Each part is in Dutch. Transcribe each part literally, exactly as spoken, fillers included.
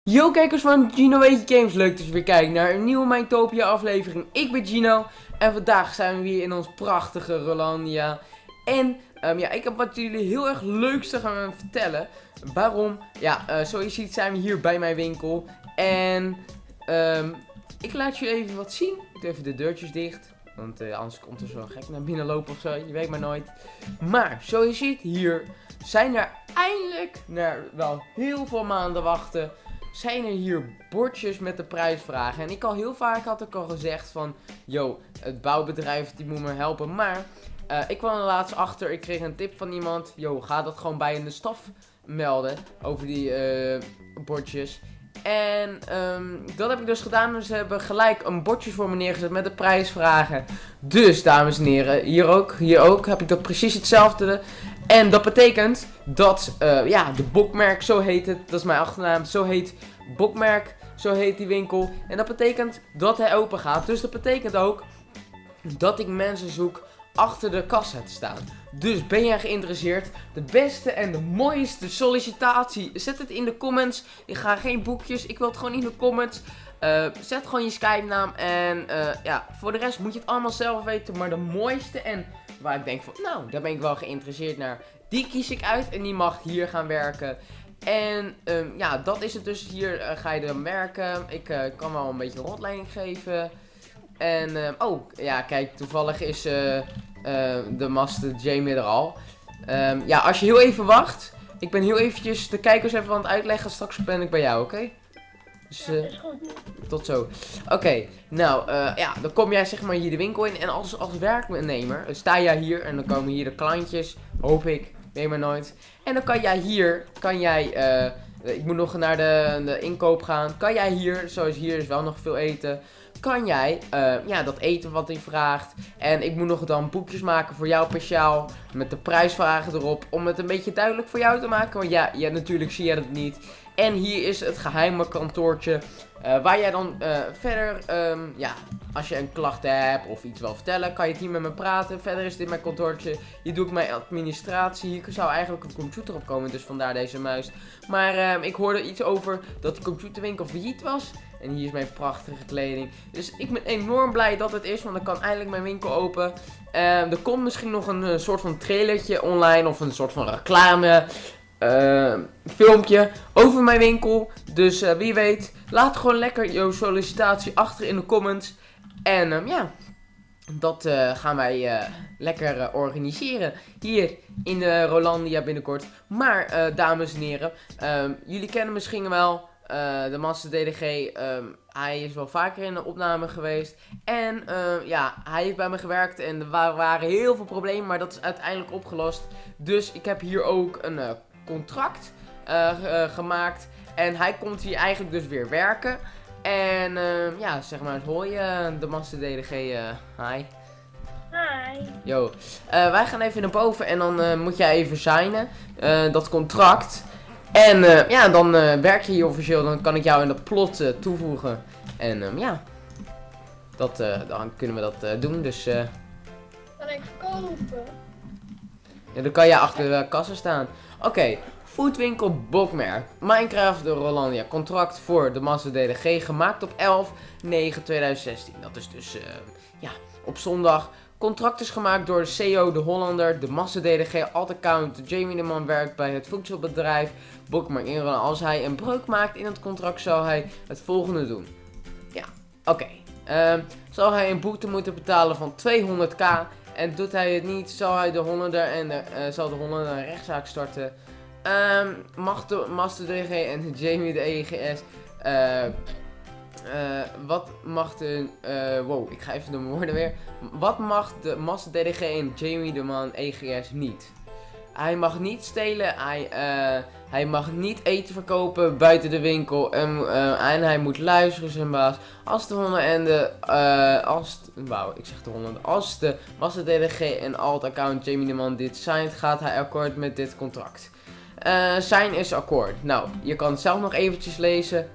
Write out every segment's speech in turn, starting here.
Yo kijkers van Gino Weet Je Games, leuk dat je weer kijkt naar een nieuwe Minetopia aflevering. Ik ben Gino en vandaag zijn we weer in ons prachtige Rolandia. En um, ja, ik heb wat jullie heel erg leuks te gaan vertellen. Waarom? Ja, uh, zoals je ziet zijn we hier bij mijn winkel. En um, ik laat je even wat zien. Ik doe even de deurtjes dicht. Want uh, anders komt er zo'n gek naar binnen lopen of zo, je weet maar nooit. Maar, zoals je ziet hier, zijn er eindelijk, na wel heel veel maanden wachten, zijn er hier bordjes met de prijsvragen. En ik al heel vaak had ik al gezegd van, yo, het bouwbedrijf die moet me helpen. Maar, uh, ik kwam er laatst achter, ik kreeg een tip van iemand, yo, ga dat gewoon bij in de staf melden, over die uh, bordjes. En um, dat heb ik dus gedaan. Dus ze hebben gelijk een bordje voor me neergezet met de prijsvragen. Dus, dames en heren, hier ook, hier ook heb ik dat precies hetzelfde. En dat betekent dat, uh, ja, de Bokmerk, zo heet het, dat is mijn achternaam, zo heet Bokmerk, zo heet die winkel. En dat betekent dat hij open gaat. Dus dat betekent ook dat ik mensen zoek achter de kassa te staan. Dus ben jij geïnteresseerd? De beste en de mooiste sollicitatie. Zet het in de comments. Ik ga geen boekjes. Ik wil het gewoon in de comments. Uh, zet gewoon je Skype naam. En uh, ja, voor de rest moet je het allemaal zelf weten. Maar de mooiste en waar ik denk van, nou, daar ben ik wel geïnteresseerd naar. Die kies ik uit en die mag hier gaan werken. En um, ja, dat is het dus. Hier uh, ga je dan werken. Ik uh, kan wel een beetje rondleiding geven. En, uh, oh, ja, kijk, toevallig is uh, uh, de master Jamie er al. Um, ja, als je heel even wacht. Ik ben heel eventjes de kijkers even aan het uitleggen. Straks ben ik bij jou, oké? Okay? Dus, uh, tot zo. Oké, okay, nou, uh, ja, dan kom jij zeg maar hier de winkel in. En als, als werknemer sta jij hier. En dan komen hier de klantjes, hoop ik, weet maar nooit. En dan kan jij hier, kan jij, uh, ik moet nog naar de, de inkoop gaan. Kan jij hier, zoals hier is wel nog veel eten, kan jij uh, ja, dat eten wat hij vraagt. En ik moet nog dan boekjes maken voor jou speciaal. Met de prijsvragen erop. Om het een beetje duidelijk voor jou te maken. Want ja, ja natuurlijk zie jij dat niet. En hier is het geheime kantoortje. Uh, waar jij dan uh, verder, um, ja, als je een klacht hebt of iets wil vertellen, kan je het hier met me praten. Verder is dit mijn kantoortje. Hier doe ik mijn administratie. Hier zou eigenlijk een computer op komen, dus vandaar deze muis. Maar um, ik hoorde iets over dat de computerwinkel failliet was. En hier is mijn prachtige kleding. Dus ik ben enorm blij dat het is, want dan kan eindelijk mijn winkel open. Uh, er komt misschien nog een uh, soort van trailertje online of een soort van reclame. Uh, filmpje over mijn winkel. Dus uh, wie weet, laat gewoon lekker jouw sollicitatie achter in de comments. En um, ja, dat uh, gaan wij uh, lekker uh, organiseren hier in de Rolandia binnenkort. Maar uh, dames en heren, um, jullie kennen misschien wel uh, de Master D D G. Um, hij is wel vaker in de opname geweest. En uh, ja, hij heeft bij me gewerkt en er waren, waren heel veel problemen, maar dat is uiteindelijk opgelost. Dus ik heb hier ook een uh, contract uh, uh, gemaakt. En hij komt hier eigenlijk dus weer werken. En uh, ja, zeg maar, hoi uh, de Master D D G, uh, hi. Hi. Yo, uh, wij gaan even naar boven en dan uh, moet jij even signen, uh, dat contract. En uh, ja, dan uh, werk je hier officieel, dan kan ik jou in de plot uh, toevoegen. En um, ja, dat, uh, dan kunnen we dat uh, doen, dus... Uh, kan ik kopen? Ja, dan kan jij achter de kassa staan. Oké, okay. Foodwinkel Bokmerk. Minecraft de Rolandia. Contract voor de Master D D G. Gemaakt op elf negen tweeduizend zestien. Dat is dus, uh, ja, op zondag. Contract is gemaakt door de C E O, de Hollander, de Master D D G, alt-account. Jamie de Man werkt bij het voedselbedrijf Bokmerk in. Als hij een breuk maakt in het contract, zal hij het volgende doen. Ja, oké. Okay. Uh, zal hij een boete moeten betalen van tweehonderd k. En doet hij het niet, zal hij de Hollander en de, uh, zal de Hollander een rechtszaak starten. Um, mag de Master D D G en Jamie de E G S. Uh, uh, wat mag de. Uh, wow, ik ga even de woorden weer. Wat mag de Master D D G en Jamie de Man E G S niet? Hij mag niet stelen. Hij, uh, hij mag niet eten verkopen buiten de winkel. En, uh, en hij moet luisteren, zijn baas. Als de honden en de. Uh, als. Wauw, ik zeg de honden. Als de Master D D G en alt-account Jamie de Man dit signed, gaat hij akkoord met dit contract. Uh, sign is akkoord. Nou, je kan het zelf nog eventjes lezen.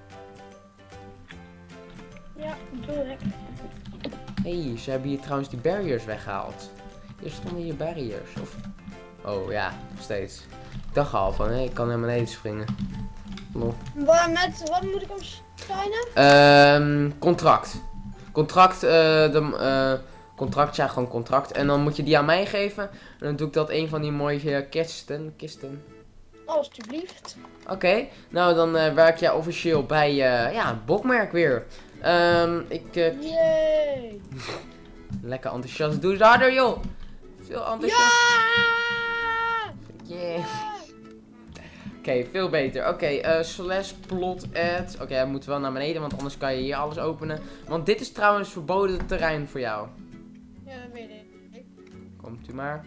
Ja, doe ik. Hé, hey, ze hebben hier trouwens die barriers weggehaald. Hier stonden hier barriers. Of... Oh ja, nog steeds. Ik dacht al van, hé, hey, ik kan naar beneden springen. Lol. Waar met, wat moet ik hem signen? Ehm, contract. Contract, eh, de, eh, contract, ja, gewoon contract. En dan moet je die aan mij geven. En dan doe ik dat een van die mooie kisten. kisten. Alsjeblieft. Oké, okay. Nou dan uh, werk jij officieel bij, uh, ja, Bokmerk weer. Um, ik, uh... Yay. Lekker enthousiast. Doe eens harder, joh. Veel enthousiast. Ja! Yeah. Oké, okay, veel beter. Oké, okay, uh, slash plot add. Oké, okay, hij moet wel naar beneden, want anders kan je hier alles openen. Want dit is trouwens verboden terrein voor jou. Ja, dat weet ik. Komt u maar.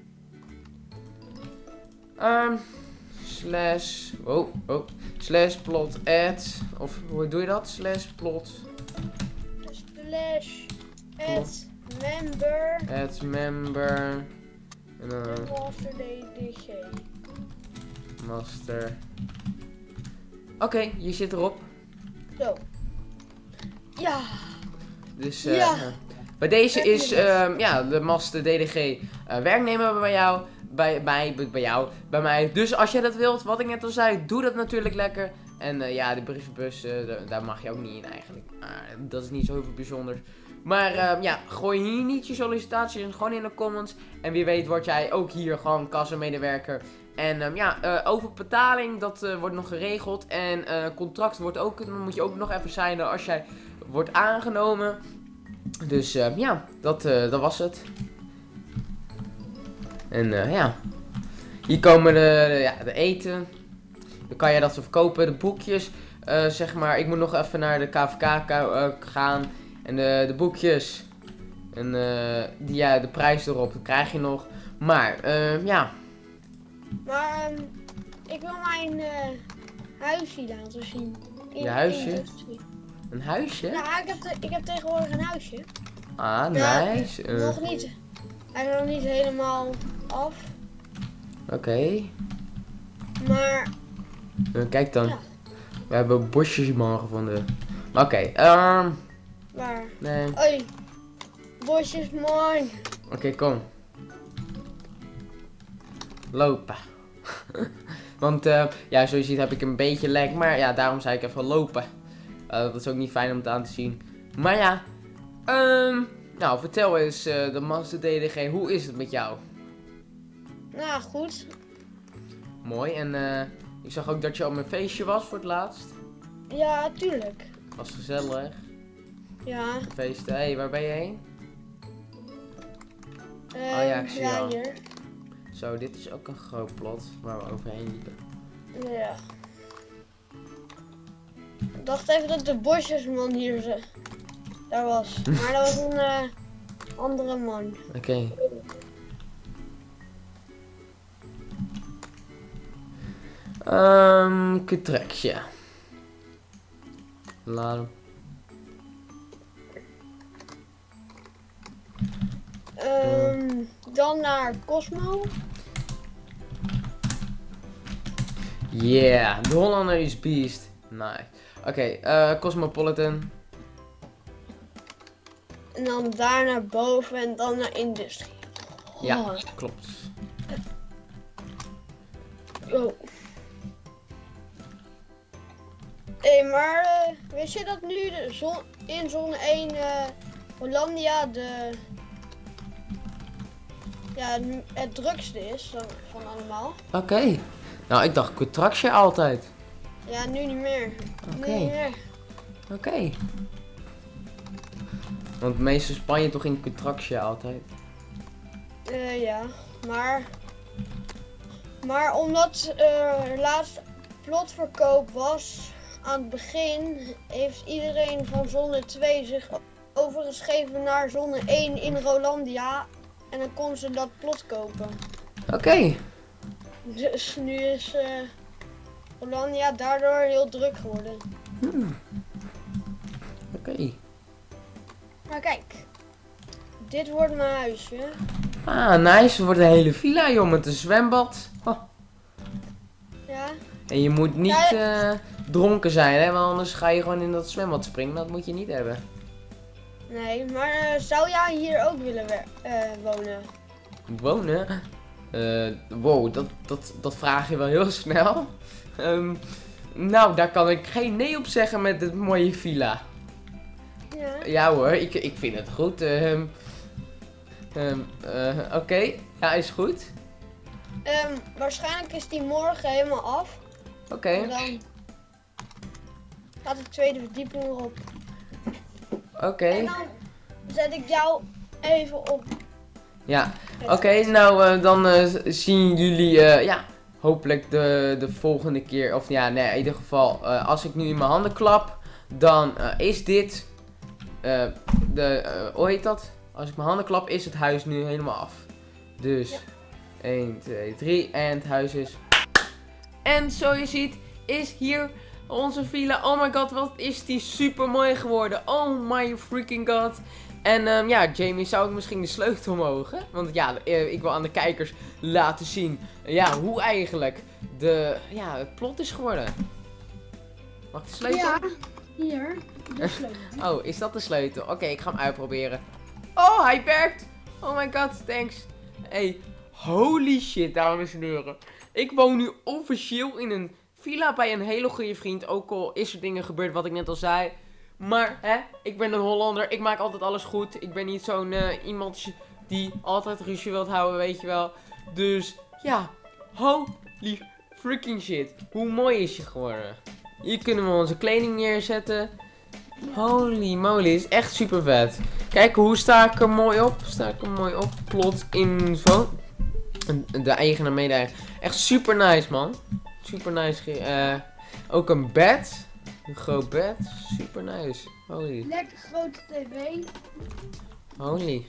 Um, slash, oh, oh, slash plot add. Of hoe doe je dat? Slash plot. Slash add member. Add member. En dan Master D D G. Master. Oké, okay, je zit erop. Zo. Ja. Dus uh, ja. Uh, bij deze is uh, ja, de Master D D G uh, werknemer bij jou. Bij, bij, bij jou, bij mij. Dus als jij dat wilt, wat ik net al zei, doe dat natuurlijk lekker. En uh, ja, de brievenbus, uh, daar mag je ook niet in eigenlijk. Uh, dat is niet zo heel veel bijzonders. Maar uh, ja, gooi hier niet je sollicitatie in, gewoon in de comments. En wie weet word jij ook hier gewoon kassamedewerker. En um, ja, uh, over betaling, dat uh, wordt nog geregeld. En uh, contract wordt ook, dan moet je ook nog even signen als jij wordt aangenomen. Dus uh, ja, dat, uh, dat was het. En uh, ja, hier komen de, de, ja, de eten. Dan kan je dat zo verkopen, de boekjes. Uh, zeg maar, ik moet nog even naar de K V K uh, gaan. En de, de boekjes. En uh, die, ja, de prijs erop, dat krijg je nog. Maar, uh, ja. Maar, um, ik wil mijn uh, huisje laten zien. In, je huisje? In een huisje? Ja, ik heb, te, ik heb tegenwoordig een huisje. Ah, ja, nice. Uh. Nog niet. Hij is nog niet helemaal af. Oké. Okay. Maar... Uh, kijk dan. Ja. We hebben bosjesman gevonden. Oké, okay, um... Waar? Nee. Hoi. Bosjesman. Oké, okay, kom. Lopen. Want, uh, ja, zoals je ziet heb ik een beetje lek. Maar ja, daarom zei ik even lopen. Uh, dat is ook niet fijn om het aan te zien. Maar ja. Um, nou, vertel eens, uh, de Master D D G, hoe is het met jou? Nou, goed. Mooi, en uh, ik zag ook dat je op mijn feestje was voor het laatst. Ja, tuurlijk. Was gezellig. Ja. Feesten. Hé, hey, waar ben je heen? Uh, oh ja, ik zie ja, al. hier. Zo, dit is ook een groot plot waar we overheen liepen. Ja. Ik dacht even dat de bosjesman hier ze, daar was. Maar dat was een uh, andere man. Oké. Okay. Um, Kutrekje. Laat hem. Um, dan naar Cosmo. Yeah, de Hollander is beast. Nice. Oké, okay, uh, Cosmopolitan. En dan daar naar boven en dan naar Industrie. Oh. Ja, klopt. Oh. Hé, hey, maar uh, wist je dat nu de zon, in zone één uh, Hollandia de ja, het drukste is van, van allemaal? Oké. Okay. Nou, ik dacht Kutrakje altijd. Ja, nu niet meer. Oké. Okay. Oké. Okay. Want meestal Spanje toch in Kutrakje altijd? Uh, ja, maar... Maar omdat er uh, laatst plotverkoop was aan het begin, heeft iedereen van zone twee zich overgeschreven naar zone één in Rolandia. En dan kon ze dat plot kopen. Oké. Okay. Dus nu is uh, Rolandia daardoor heel druk geworden. Hmm. Oké. Okay. Maar kijk, dit wordt mijn huisje. Ah, nice. Het wordt een hele villa, joh, met een zwembad. Oh. Ja. En je moet niet uh, dronken zijn, hè, want anders ga je gewoon in dat zwembad springen. Dat moet je niet hebben. Nee, maar uh, zou jij hier ook willen uh, wonen? Wonen? Uh, wow, dat, dat, dat vraag je wel heel snel. um, Nou, daar kan ik geen nee op zeggen met dit mooie villa. Ja. Ja hoor, ik, ik vind het goed. Ehm ehm eh, Oké, okay. Ja, is goed. Um, waarschijnlijk is die morgen helemaal af. Oké. Okay. En dan gaat de tweede verdieping erop. Oké. Okay. En dan zet ik jou even op. Ja, oké, okay, nou uh, dan uh, zien jullie, uh, ja, hopelijk de, de volgende keer. Of ja, nee, in ieder geval, uh, als ik nu in mijn handen klap, dan uh, is dit, uh, de, uh, hoe heet dat? Als ik mijn handen klap, is het huis nu helemaal af. Dus, ja. één, twee, drie, en het huis is... En zo je ziet, is hier onze villa. Oh my god, wat is die super mooi geworden. Oh my freaking god. En um, ja, Jamie, zou ik misschien de sleutel mogen? Want ja, ik wil aan de kijkers laten zien, ja, hoe eigenlijk de, ja, het plot is geworden. Mag ik de sleutel? Ja, hier, de sleutel. Oh, is dat de sleutel? Oké, okay, ik ga hem uitproberen. Oh, hij werkt! Oh my god, thanks. Hey, holy shit, dames en heren. Ik woon nu officieel in een villa bij een hele goede vriend. Ook al is er dingen gebeurd wat ik net al zei. Maar, hè, ik ben een Hollander. Ik maak altijd alles goed. Ik ben niet zo'n uh, iemand die altijd ruzie wilt houden, weet je wel. Dus, ja. Holy freaking shit. Hoe mooi is je geworden. Hier kunnen we onze kleding neerzetten. Holy moly, is echt super vet. Kijk, hoe sta ik er mooi op? Sta ik er mooi op? Plot info. De eigenaar mede. Echt super nice, man. Super nice. Uh, ook een bed. Een groot bed. Super nice. Holy. Lekker grote tv. Holy.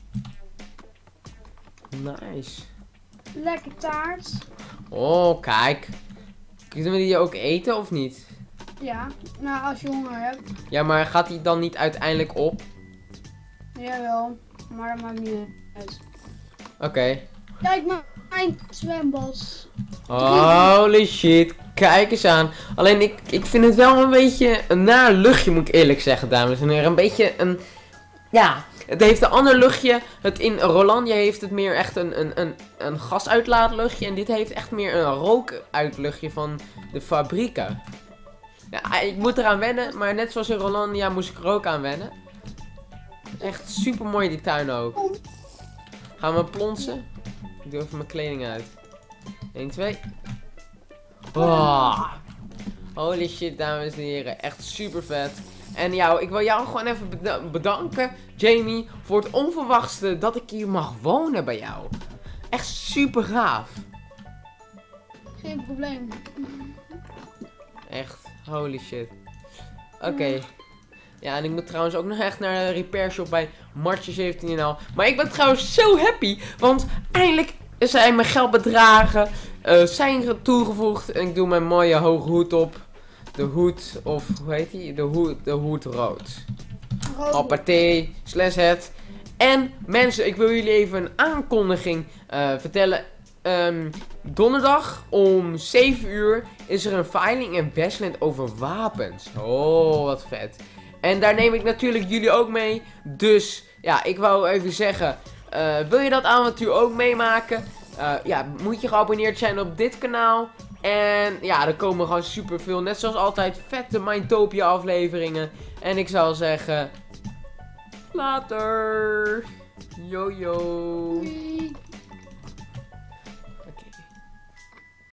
Nice. Lekker taart. Oh, kijk. Kunnen we die ook eten of niet? Ja, nou als je honger hebt. Ja, maar gaat die dan niet uiteindelijk op? Jawel, maar dat maakt niet uit. Oké. Okay. Kijk maar, mijn zwembad. Holy shit, kijk eens aan. Alleen ik, ik vind het wel een beetje een naar luchtje, moet ik eerlijk zeggen, dames en heren. Een beetje een, ja, het heeft een ander luchtje. Het in Rolandia heeft het meer echt een, een, een, een gasuitlaatluchtje. En dit heeft echt meer een rookuitluchtje van de fabrieken. Ja, ik moet eraan wennen, maar net zoals in Rolandia moest ik er ook aan wennen. Echt super mooi die tuin ook. Gaan we plonsen? Ik doe even mijn kleding uit. één, twee. Oh. Holy shit, dames en heren. Echt super vet. En ja, ik wil jou gewoon even bedanken, Jamie, voor het onverwachte dat ik hier mag wonen bij jou. Echt super gaaf. Geen probleem. Echt, holy shit. Oké. Okay. Ja, en ik moet trouwens ook nog echt naar de repair shop bij Martje zeventien en al. Maar ik ben trouwens zo happy, want eindelijk zijn mijn geldbedragen uh, zijn toegevoegd. En ik doe mijn mooie hoge hoed op. De hoed, of hoe heet die? De hoed, de hoed rood. Hoppatee, slash het. En mensen, ik wil jullie even een aankondiging uh, vertellen. Um, donderdag om zeven uur is er een veiling in Westland over wapens. Oh, wat vet. En daar neem ik natuurlijk jullie ook mee. Dus ja, ik wou even zeggen, uh, wil je dat avontuur ook meemaken? Uh, ja, moet je geabonneerd zijn op dit kanaal. En ja, er komen gewoon super veel, net zoals altijd, vette Mindtopia afleveringen. En ik zou zeggen, later. Yo yo.